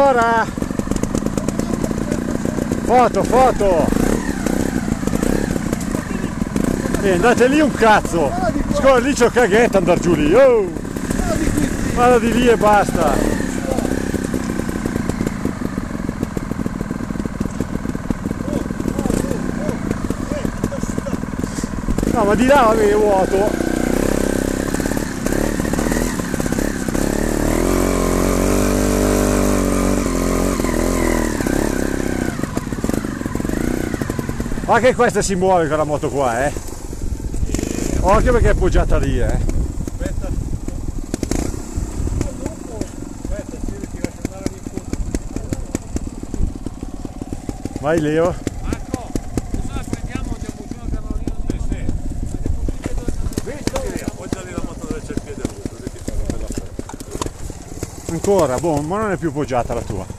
Ancora? Foto, foto! Andate lì un cazzo! Scusa, lì c'è il caghetto andare giù lì! Oh! Vado di lì e basta! No, ma di là vabbè, è vuoto! Anche questa si muove quella moto qua, eh! Occhio perché è appoggiata lì, eh! Aspetta, ti lascio andare lì in fondo. Vai Leo! Marco, cosa prendiamo? Andiamo giù a Carolina del Sud. Appoggiali la moto dove c'è il piede, così ti fa una bella festa. Ancora, boh, ma non è più poggiata la tua.